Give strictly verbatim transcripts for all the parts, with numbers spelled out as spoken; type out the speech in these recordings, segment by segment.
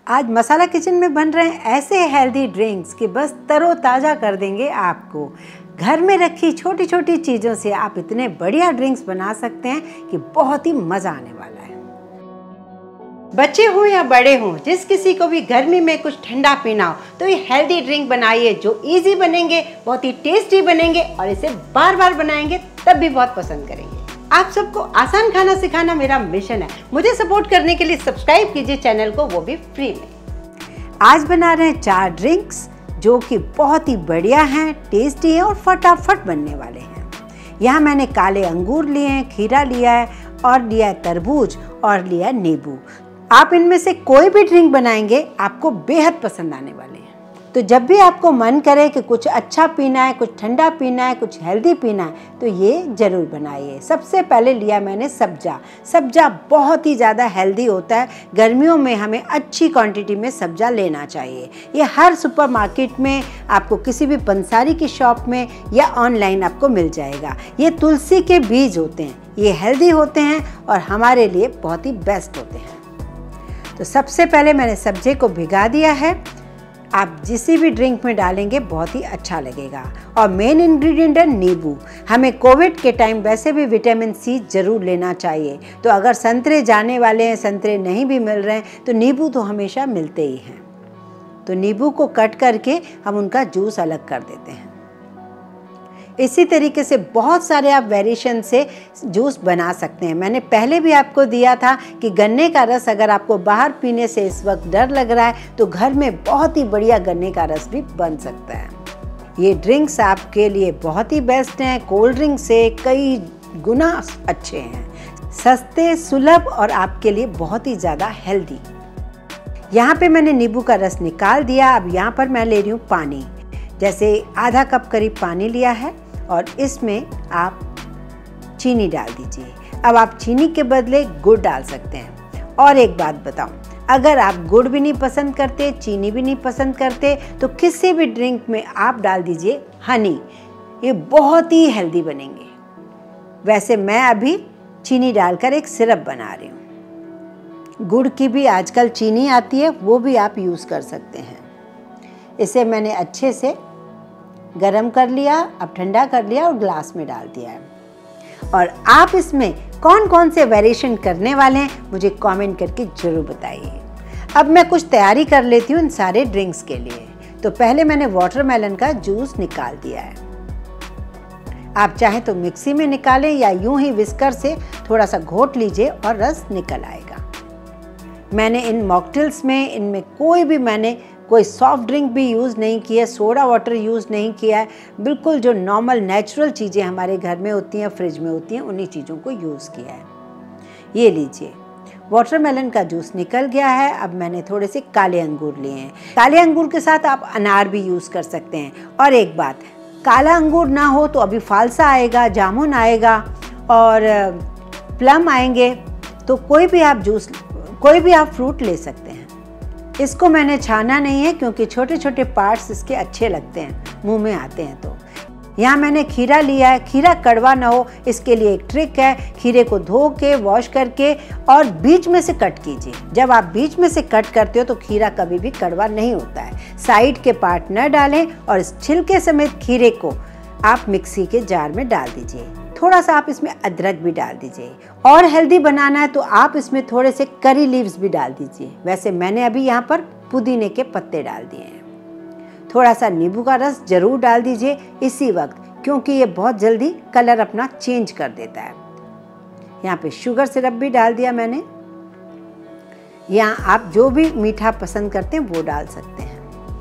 आज मसाला किचन में बन रहे हैं ऐसे हेल्दी ड्रिंक्स कि बस तरोताज़ा कर देंगे आपको। घर में रखी छोटी छोटी चीज़ों से आप इतने बढ़िया ड्रिंक्स बना सकते हैं कि बहुत ही मज़ा आने वाला है। बच्चे हो या बड़े हों, जिस किसी को भी गर्मी में कुछ ठंडा पीना हो तो ये हेल्दी ड्रिंक बनाइए जो इजी बनेंगे, बहुत ही टेस्टी बनेंगे और इसे बार बार बनाएंगे तब भी बहुत पसंद करेंगे। आप सबको आसान खाना सिखाना मेरा मिशन है। मुझे सपोर्ट करने के लिए सब्सक्राइब कीजिए चैनल को, वो भी फ्री में। आज बना रहे हैं चार ड्रिंक्स जो कि बहुत ही बढ़िया हैं, टेस्टी हैं और फटाफट बनने वाले हैं। यहाँ मैंने काले अंगूर लिए हैं, खीरा लिया है और लिया है तरबूज और लिया है नींबू। आप इनमें से कोई भी ड्रिंक बनाएंगे आपको बेहद पसंद आने वाले हैं। तो जब भी आपको मन करे कि कुछ अच्छा पीना है, कुछ ठंडा पीना है, कुछ हेल्दी पीना है तो ये ज़रूर बनाइए। सबसे पहले लिया मैंने सब्जा। सब्जा बहुत ही ज़्यादा हेल्दी होता है। गर्मियों में हमें अच्छी क्वांटिटी में सब्जा लेना चाहिए। ये हर सुपरमार्केट में आपको, किसी भी पंसारी की शॉप में या ऑनलाइन आपको मिल जाएगा। ये तुलसी के बीज होते हैं, ये हेल्दी होते हैं और हमारे लिए बहुत ही बेस्ट होते हैं। तो सबसे पहले मैंने सब्जे को भिगा दिया है। आप जिस भी ड्रिंक में डालेंगे बहुत ही अच्छा लगेगा। और मेन इंग्रेडिएंट है नींबू। हमें कोविड के टाइम वैसे भी विटामिन सी ज़रूर लेना चाहिए। तो अगर संतरे जाने वाले हैं, संतरे नहीं भी मिल रहे हैं तो नींबू तो हमेशा मिलते ही हैं। तो नींबू को कट करके हम उनका जूस अलग कर देते हैं। इसी तरीके से बहुत सारे आप वेरिएशन से जूस बना सकते हैं। मैंने पहले भी आपको दिया था कि गन्ने का रस अगर आपको बाहर पीने से इस वक्त डर लग रहा है तो घर में बहुत ही बढ़िया गन्ने का रस भी बन सकता है। ये ड्रिंक्स आपके लिए बहुत ही बेस्ट हैं, कोल्ड ड्रिंक से कई गुना अच्छे हैं, सस्ते, सुलभ और आपके लिए बहुत ही ज़्यादा हेल्दी। यहाँ पे मैंने नींबू का रस निकाल दिया। अब यहाँ पर मैं ले रही हूँ पानी। जैसे आधा कप करीब पानी लिया है और इसमें आप चीनी डाल दीजिए। अब आप चीनी के बदले गुड़ डाल सकते हैं। और एक बात बताऊं, अगर आप गुड़ भी नहीं पसंद करते, चीनी भी नहीं पसंद करते तो किसी भी ड्रिंक में आप डाल दीजिए हनी। ये बहुत ही हेल्दी बनेंगे। वैसे मैं अभी चीनी डालकर एक सिरप बना रही हूँ। गुड़ की भी आजकल चीनी आती है, वो भी आप यूज़ कर सकते हैं। इसे मैंने अच्छे से गरम कर लिया, अब ठंडा कर लिया और ग्लास में डाल दिया है। और आप इसमें कौन कौन से वेरिएशन करने वाले हैं मुझे कमेंट करके ज़रूर बताइए। अब मैं कुछ तैयारी कर लेती हूँ इन सारे ड्रिंक्स के लिए। तो पहले मैंने वाटरमेलन का जूस निकाल दिया है। आप चाहें तो मिक्सी में निकालें या यूं ही विस्कर से थोड़ा सा घोट लीजिए और रस निकल आएगा। मैंने इन मॉकटेल्स में, इनमें कोई भी मैंने कोई सॉफ्ट ड्रिंक भी यूज़ नहीं किया, सोडा वाटर यूज़ नहीं किया है। बिल्कुल जो नॉर्मल नेचुरल चीज़ें हमारे घर में होती हैं, फ्रिज में होती हैं, उन्हीं चीज़ों को यूज़ किया है। ये लीजिए, वाटरमेलन का जूस निकल गया है। अब मैंने थोड़े से काले अंगूर लिए हैं। काले अंगूर के साथ आप अनार भी यूज़ कर सकते हैं। और एक बात, काला अंगूर ना हो तो अभी फालसा आएगा, जामुन आएगा और प्लम आएंगे। तो कोई भी आप जूस, कोई भी आप फ्रूट ले सकते हैं। इसको मैंने छाना नहीं है क्योंकि छोटे छोटे पार्ट्स इसके अच्छे लगते हैं, मुंह में आते हैं। तो यहाँ मैंने खीरा लिया है। खीरा कड़वा ना हो इसके लिए एक ट्रिक है। खीरे को धो के, वॉश करके और बीच में से कट कीजिए। जब आप बीच में से कट करते हो तो खीरा कभी भी कड़वा नहीं होता है। साइड के पार्ट न डालें और इस छिलके समेत खीरे को आप मिक्सी के जार में डाल दीजिए। थोड़ा सा आप इसमें अदरक भी डाल दीजिए। और हेल्दी बनाना है तो आप इसमें थोड़े से करी लीव्स भी डाल दीजिए। वैसे मैंने अभी यहाँ पर पुदीने के पत्ते डाल दिए हैं। थोड़ा सा नींबू का रस जरूर डाल दीजिए इसी वक्त, क्योंकि ये बहुत जल्दी कलर अपना चेंज कर देता है। यहाँ पे शुगर सिरप भी डाल दिया मैंने। यहाँ आप जो भी मीठा पसंद करते हैं वो डाल सकते हैं।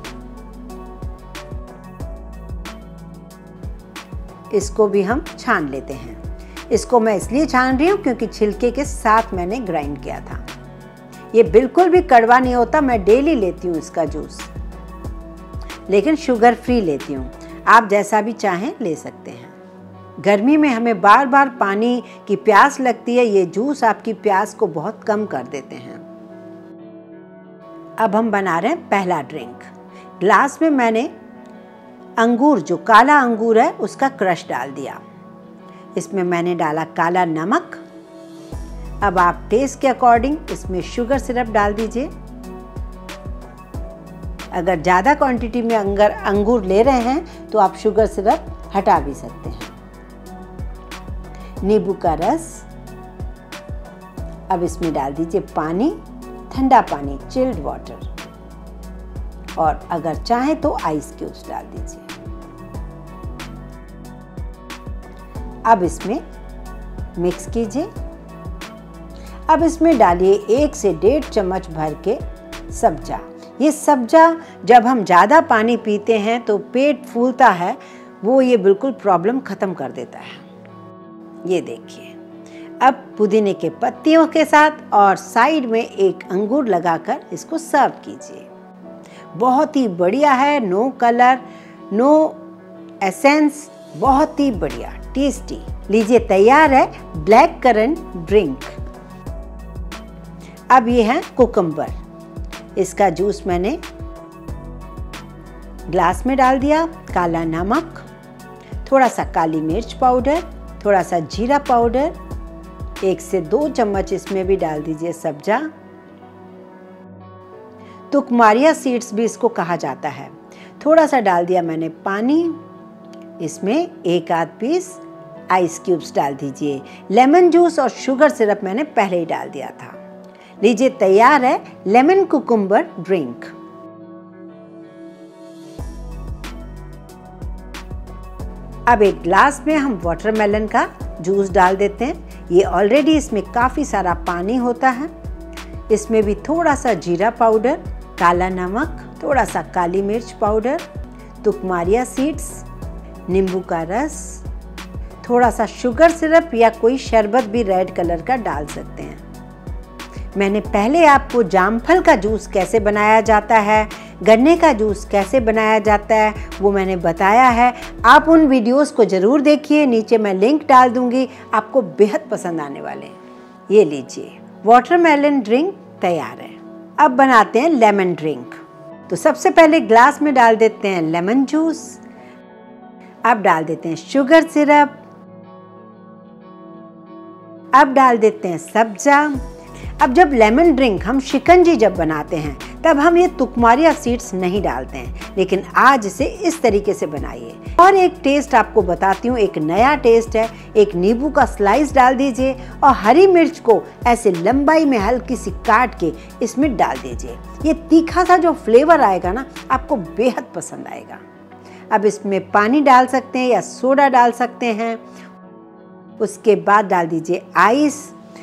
इसको भी हम छान लेते हैं। इसको मैं इसलिए छान रही हूँ क्योंकि छिलके के साथ मैंने ग्राइंड किया था। ये बिल्कुल भी कड़वा नहीं होता। मैं डेली लेती हूँ इसका जूस, लेकिन शुगर फ्री लेती हूँ। आप जैसा भी चाहें ले सकते हैं। गर्मी में हमें बार बार पानी की प्यास लगती है, ये जूस आपकी प्यास को बहुत कम कर देते हैं। अब हम बना रहे हैं पहला ड्रिंक। ग्लास में मैंने अंगूर, जो काला अंगूर है, उसका क्रश डाल दिया। इसमें मैंने डाला काला नमक। अब आप टेस्ट के अकॉर्डिंग इसमें शुगर सिरप डाल दीजिए। अगर ज़्यादा क्वांटिटी में अंगर अंगूर ले रहे हैं तो आप शुगर सिरप हटा भी सकते हैं। नींबू का रस, अब इसमें डाल दीजिए पानी, ठंडा पानी, चिल्ड वाटर, और अगर चाहें तो आइस क्यूब्स डाल दीजिए। अब इसमें मिक्स कीजिए। अब इसमें डालिए एक से डेढ़ चम्मच भर के सब्जा। ये सब्जा जब हम ज़्यादा पानी पीते हैं तो पेट फूलता है, वो ये बिल्कुल प्रॉब्लम ख़त्म कर देता है। ये देखिए, अब पुदीने के पत्तियों के साथ और साइड में एक अंगूर लगाकर इसको सर्व कीजिए। बहुत ही बढ़िया है, नो कलर, नो एसेंस, बहुत ही बढ़िया, टेस्टी। लीजिए, तैयार है ब्लैक करंट ड्रिंक। अब ये है कुकुम्बर। इसका जूस मैंने ग्लास में डाल दिया। काला नमक, थोड़ा सा काली मिर्च पाउडर, थोड़ा सा जीरा पाउडर, एक से दो चम्मच इसमें भी डाल दीजिए सब्जा। तुकमारिया सीड्स भी इसको कहा जाता है। थोड़ा सा डाल दिया मैंने पानी। इसमें एक आध पीस आइस क्यूब्स डाल दीजिए। लेमन जूस और शुगर सिरप मैंने पहले ही डाल दिया था। लीजिए, तैयार है लेमन कुकुम्बर ड्रिंक। अब एक ग्लास में हम वाटरमेलन का जूस डाल देते हैं। ये ऑलरेडी इसमें काफ़ी सारा पानी होता है। इसमें भी थोड़ा सा जीरा पाउडर, काला नमक, थोड़ा सा काली मिर्च पाउडर, तुकमारिया सीड्स, नींबू का रस, थोड़ा सा शुगर सिरप या कोई शरबत भी रेड कलर का डाल सकते हैं। मैंने पहले आपको जामफल का जूस कैसे बनाया जाता है, गन्ने का जूस कैसे बनाया जाता है, वो मैंने बताया है। आप उन वीडियोस को ज़रूर देखिए, नीचे मैं लिंक डाल दूंगी, आपको बेहद पसंद आने वाले हैं। ये लीजिए, वाटरमेलन ड्रिंक तैयार है। अब बनाते हैं लेमन ड्रिंक। तो सबसे पहले ग्लास में डाल देते हैं लेमन जूस। अब डाल देते हैं शुगर सिरप। अब डाल देते हैं सब्जा। अब जब लेमन ड्रिंक हम शिकंजी जब बनाते हैं तब हम ये तुकमारिया सीड्स नहीं डालते हैं, लेकिन आज इसे इस तरीके से बनाइए। और एक टेस्ट आपको बताती हूँ, एक नया टेस्ट है। एक नींबू का स्लाइस डाल दीजिए और हरी मिर्च को ऐसे लंबाई में हल्की सी काट के इसमें डाल दीजिए। ये तीखा सा जो फ्लेवर आएगा ना, आपको बेहद पसंद आएगा। अब इसमें पानी डाल सकते हैं या सोडा डाल सकते हैं। उसके बाद डाल दीजिए आइस,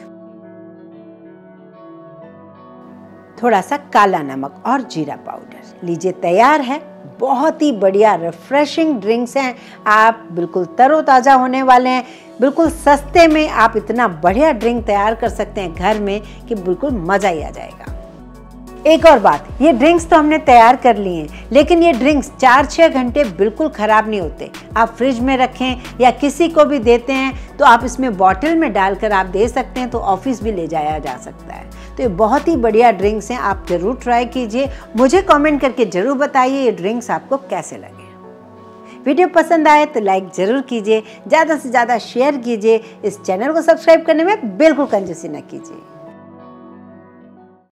थोड़ा सा काला नमक और जीरा पाउडर। लीजिए, तैयार है। बहुत ही बढ़िया रिफ्रेशिंग ड्रिंक्स हैं। आप बिल्कुल तरोताज़ा होने वाले हैं। बिल्कुल सस्ते में आप इतना बढ़िया ड्रिंक तैयार कर सकते हैं घर में कि बिल्कुल मज़ा ही आ जाएगा। एक और बात, ये ड्रिंक्स तो हमने तैयार कर लिए हैं, लेकिन ये ड्रिंक्स चार छः घंटे बिल्कुल ख़राब नहीं होते। आप फ्रिज में रखें या किसी को भी देते हैं तो आप इसमें बॉटल में डालकर आप दे सकते हैं, तो ऑफिस भी ले जाया जा सकता है। तो ये बहुत ही बढ़िया ड्रिंक्स हैं, आप ज़रूर ट्राई कीजिए। मुझे कमेंट करके ज़रूर बताइए ये ड्रिंक्स आपको कैसे लगे। वीडियो पसंद आए तो लाइक ज़रूर कीजिए, ज़्यादा से ज़्यादा शेयर कीजिए। इस चैनल को सब्सक्राइब करने में बिल्कुल कंजूसी न कीजिए।